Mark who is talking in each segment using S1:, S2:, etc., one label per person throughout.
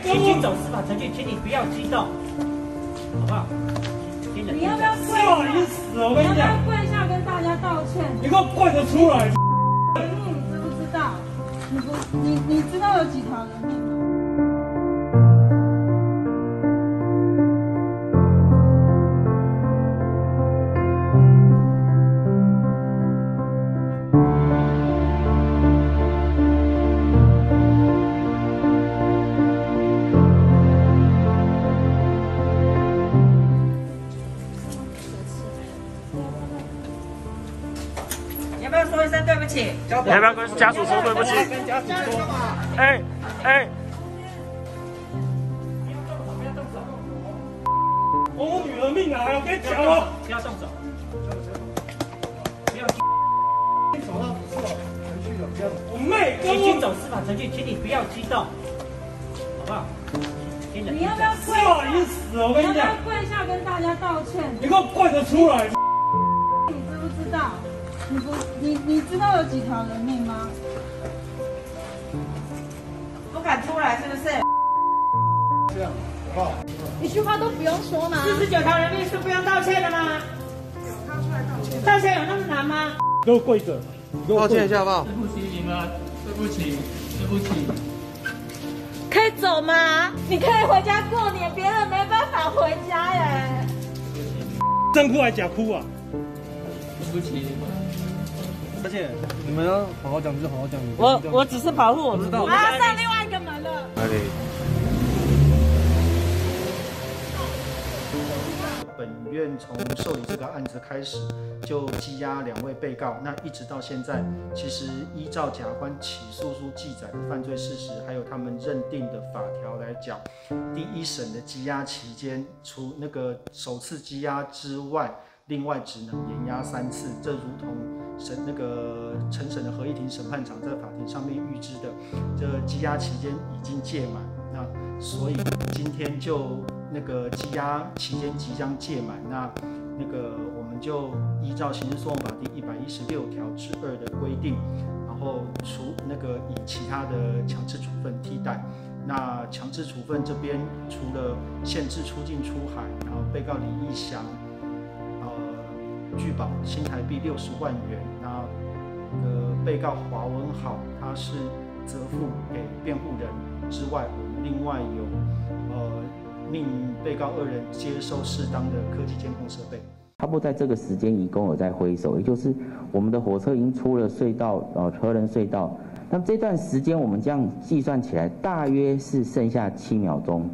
S1: 请经走司法程序，请你不要激动，好不好？
S2: 你要不要跪
S3: 不好意思，我跟你讲，
S2: 跪下跟大家道歉。
S3: 你给我跪得出来。
S2: 人命你知不知道？你知道有几条人命吗？
S1: 你要不要说一声对不起？
S4: 你要不要跟家属说对不起？
S3: 跟家属说，
S4: 哎，
S3: 我女儿命啊！我跟你讲哦，
S1: 不要动手，不要。
S3: 走到司法程序了，不要。我妹跟
S1: 请经
S3: 我，
S1: 走司法程序，请你不要激动，好不好？
S2: 你要不要跪
S3: 不好意思，我跟你讲，
S2: 你要不要跪下跟大家道歉？
S3: 你给我跪得出来。
S2: 你知不知道？你知道有几条人命吗？
S1: 不敢出来是不是
S3: 这样，好不好？
S2: 一句话都不用说吗？
S1: ？49条人命是不用道歉的吗？道歉有那么难吗？
S3: 你给我跪着，你给我跪着。
S4: 好不好？
S5: 对不起你们，对不起，对不起。
S2: 可以走吗？你可以回家过年，别人没办法回家耶。
S3: 真哭还假哭啊？
S5: 对不起你们。
S3: 而且你们要好好讲就好好讲。
S1: 我只是保护我们。
S2: 我要上另外一个门了。
S4: 哪里？
S6: 本院从受理这个案子开始，就羁押2位被告，那一直到现在，其实依照检察官起诉书记载的犯罪事实，还有他们认定的法条来讲，第一审的羁押期间，除那个首次羁押之外，另外只能延押3次，这如同承审的合议庭审判长在法庭上面预知的，这羁押期间已经届满，那所以今天就那个羁押期间即将届满，那个我们就依照刑事诉讼法第116条之2的规定，然后以其他的强制处分替代。那强制处分这边除了限制出境出海，然后被告李义祥拒保新台币60万元，那被告华文好他是责付给辩护人之外，我们另外有命被告2人接受适当的科技监控设备。
S7: 差不多在这个时间，移工有在挥手，也就是我们的火车已经出了隧道，核能隧道。那么这段时间我们这样计算起来，大约是剩下7秒钟。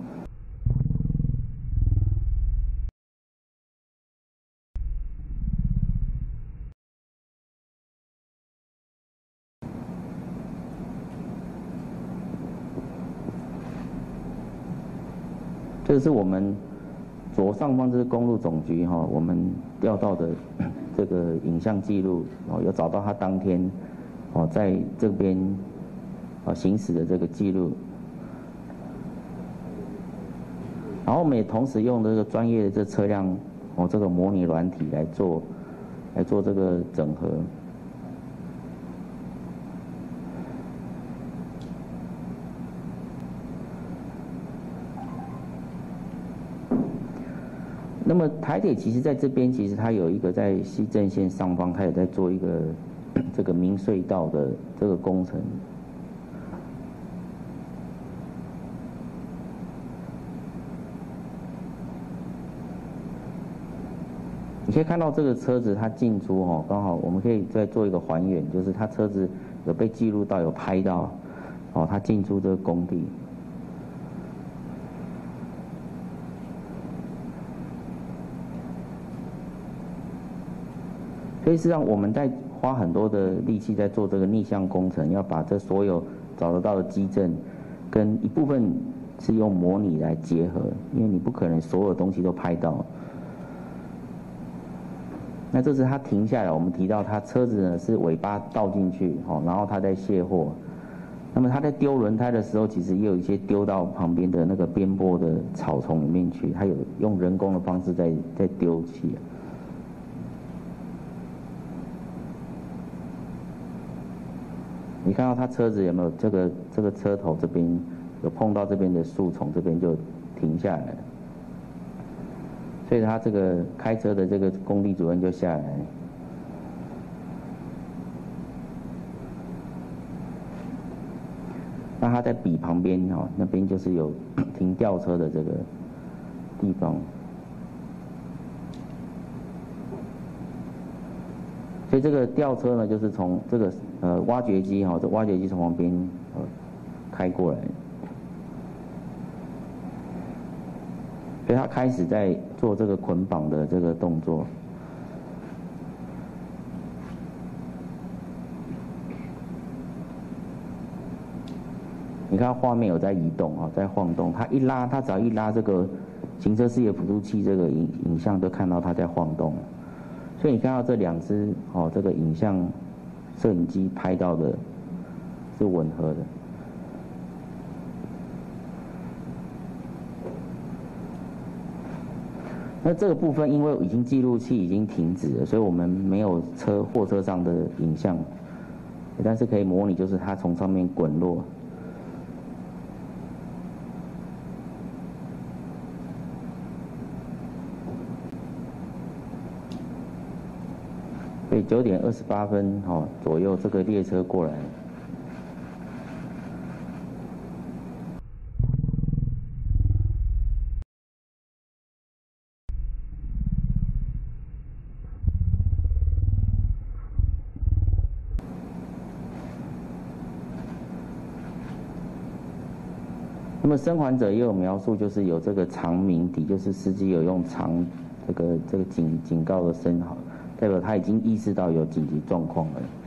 S7: 这是我们左上方，这是公路总局我们调到的这个影像记录有找到他当天在这边行驶的这个记录，然后我们也同时用这个专业的这车辆这个模拟软体来做这个整合。那么台铁其实在这边，其实它有一个在西正线上方，它有在做一个这个明隧道的这个工程。你可以看到这个车子它进出刚好我们可以再做一个还原，就是它车子有被记录到，有拍到它进出这个工地。所以实际上我们在花很多的力气在做这个逆向工程，要把这所有找得到的基证跟一部分是用模拟来结合，因为你不可能所有东西都拍到。那这是他停下来，我们提到他车子呢是尾巴倒进去然后他在卸货。那么他在丢轮胎的时候，其实也有一些丢到旁边的那个边坡的草丛里面去，他有用人工的方式在丢弃。你看到他车子有没有这个车头这边有碰到这边的树丛，这边就停下来了。所以他这个开车的这个工地主任就下来。那他在笔旁边哦，那边就是有停吊车的这个地方。所以这个吊车呢，就是从这个挖掘机哈，这挖掘机从旁边开过来，所以他开始在做这个捆绑的这个动作。你看画面有在移动啊，在晃动。他一拉，他只要一拉这个行车视野辅助器，这个影像都看到他在晃动。所以你看到这两只哦，这个影像摄影机拍到的是吻合的。那这个部分因为已经记录器已经停止了，所以我们没有货车上的影像，但是可以模拟，就是它从上面滚落。所以9点28分左右，这个列车过来。那么生还者也有描述，就是有这个长鸣笛，就是司机有用长这个警告的声号，代表他已经意识到有紧急状况了。